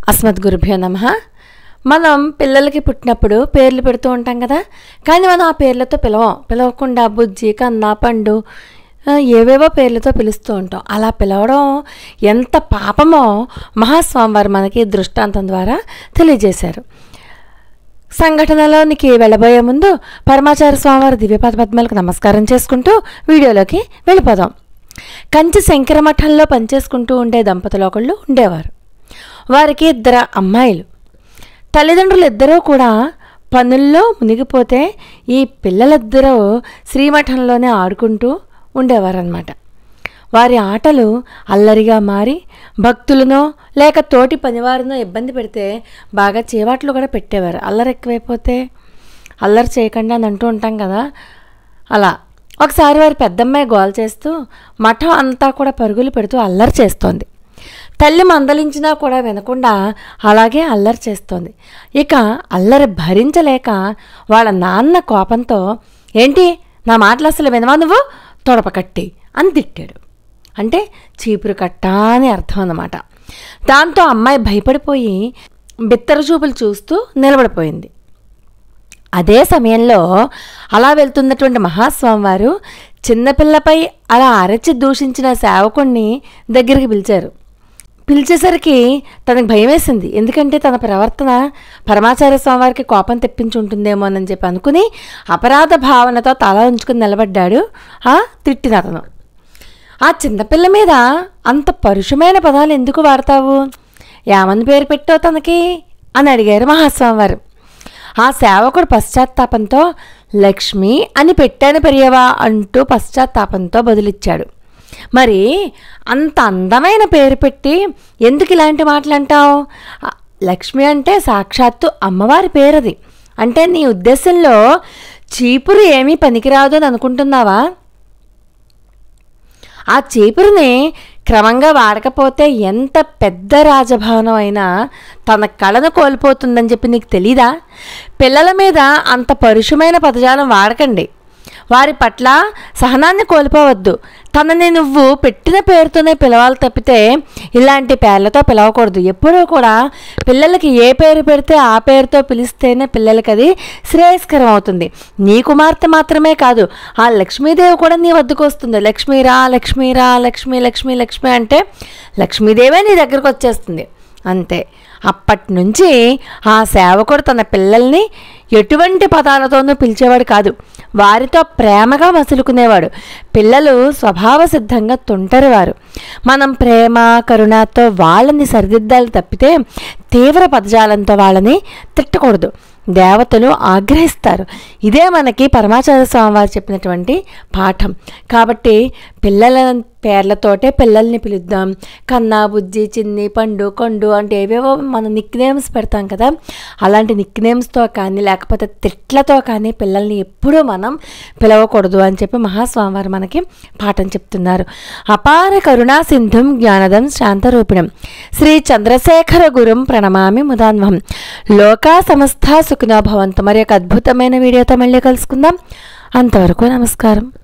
అస్మద్గురుభ్యో నమః. మనం పిల్లలకి పుట్టినప్పుడు పేర్లు పెడుతూ ఉంటాం కదా, కానీ మనం ఆ పేర్లతో పిలవకుండా బుజ్జి, కన్న, పండు ఏవేవో పేర్లతో పిలుస్తూ ఉంటాం. అలా పిలవడం ఎంత పాపమో మహాస్వామివారు మనకి దృష్టాంతం ద్వారా తెలియజేశారు. సంఘటనలోనికి వెళ్ళబోయే ముందు పరమాచార్య స్వామివారి దివ్యపాద పద్మాలకు నమస్కారం చేసుకుంటూ వీడియోలోకి వెళ్ళిపోదాం. కంచి శంకరమఠంలో పనిచేసుకుంటూ ఉండే దంపతులు ఒకళ్ళు ఉండేవారు. వారికి 2 అమ్మాయిలు. తల్లిదండ్రులు ఇద్దరూ కూడా పనుల్లో మునిగిపోతే ఈ పిల్లలిద్దరూ శ్రీమఠంలోనే ఆడుకుంటూ ఉండేవారన్నమాట. వారి ఆటలు అల్లరిగా మారి భక్తులనో లేక తోటి పనివారినో ఇబ్బంది పెడితే బాగా చీవాట్లు కూడా పెట్టేవారు. అల్లరి ఎక్కువైపోతే అల్లరి చేయకుండా అని అంటూ ఉంటాం కదా, అలా ఒకసారి వారి పెద్దమ్మాయి గోల చేస్తూ మఠం అంతా కూడా పరుగులు పెడుతూ అల్లరి చేస్తోంది. తల్లి మందలించినా కూడా వినకుండా అలాగే అల్లరి చేస్తోంది. ఇక అల్లరి భరించలేక వాళ్ళ నాన్న కోపంతో, ఏంటి నా మాటలు అసలు వినవా నువ్వు, తొడపకట్టి అని తిట్టాడు. అంటే చీపురు కట్ట అని అర్థం అన్నమాట. దాంతో అమ్మాయి భయపడిపోయి బిత్తర చూపులు చూస్తూ నిలబడిపోయింది. అదే సమయంలో అలా వెళ్తున్నటువంటి మహాస్వామివారు చిన్నపిల్లపై అలా అరచి దూషించిన సేవకుణ్ణి దగ్గరికి పిలిచేసరికి తనకు భయం వేసింది. ఎందుకంటే తన ప్రవర్తన పరమాచార్య స్వామివారికి కోపం తెప్పించి ఉంటుందేమోనని చెప్పి అనుకుని అపరాధ భావనతో తల ఉంచుకుని నిలబడ్డాడు ఆ తిట్టిన అతను. ఆ చిన్నపిల్ల మీద అంత పరుషమైన పదాలు ఎందుకు వాడతావు, ఏమని పేరు పెట్టావు తనకి అని అడిగారు మహాస్వామివారు. ఆ సేవకుడు పశ్చాత్తాపంతో లక్ష్మి అని పెట్టాను పెరియవా అంటూ పశ్చాత్తాపంతో బదులిచ్చాడు. మరి అంత అందమైన పేరు పెట్టి ఎందుకు ఇలాంటి మాటలు అంటావు? లక్ష్మి అంటే సాక్షాత్తు అమ్మవారి పేరది. అంటే నీ ఉద్దేశంలో చీపురు ఏమీ పనికిరాదు అని అనుకుంటున్నావా? ఆ చీపురుని క్రమంగా వాడకపోతే ఎంత పెద్ద రాజభవనం అయినా తన కళను కోల్పోతుందని చెప్పి నీకు తెలీదా? పిల్లల మీద అంత పరుషమైన పదజాలం వాడకండి. వారి పట్ల సహనాన్ని కోల్పోవద్దు. తనని నువ్వు పెట్టిన పేరుతోనే పిలవాలి తప్పితే ఇలాంటి పేర్లతో పిలవకూడదు. ఎప్పుడూ కూడా పిల్లలకి ఏ పేరు పెడితే ఆ పేరుతో పిలిస్తేనే పిల్లలకి అది శ్రేయస్కరం అవుతుంది. నీ కుమార్తె మాత్రమే కాదు, ఆ లక్ష్మీదేవి కూడా నీ వద్దకు వస్తుంది. లక్ష్మీరా లక్ష్మీరా లక్ష్మీ లక్ష్మీ లక్ష్మి అంటే లక్ష్మీదేవే నీ దగ్గరకు వచ్చేస్తుంది అంతే. అప్పటి నుంచి ఆ సేవకుడు తన పిల్లల్ని ఎటువంటి పదాలతోనూ పిలిచేవాడు కాదు, వారితో ప్రేమగా మసులుకునేవాడు. పిల్లలు స్వభావ సిద్ధంగా తుంటరివారు. మనం ప్రేమ కరుణతో వాళ్ళని సరిదిద్దాలి తప్పితే తీవ్ర పదజాలంతో వాళ్ళని తిట్టకూడదు. దేవతలు ఆగ్రహిస్తారు. ఇదే మనకి పరమాచార్య స్వామివారు చెప్పినటువంటి పాఠం. కాబట్టి పిల్లల పేర్లతోటే పిల్లల్ని పిలుద్దాం. కన్నా, బుజ్జి, చిన్ని, పండు, కొండు అంటే ఏవేవో మనం నిక్నేమ్స్ పెడతాం కదా, అలాంటి నిక్నేమ్స్తో కానీ లేకపోతే తిట్లతో కానీ పిల్లల్ని ఎప్పుడూ మనం పిలవకూడదు అని చెప్పి మహాస్వామివారు మనకి పాఠం చెప్తున్నారు. అపార కరుణా సింధుం జ్ఞానదం శాంతరూపిణం శ్రీ చంద్రశేఖర గురుం ప్రణమామి ముదాన్వహం. లోకా సమస్త సుఖినో భవంతు. మరి ఒక అద్భుతమైన వీడియోతో మళ్ళీ కలుసుకుందాం. అంతవరకు నమస్కారం.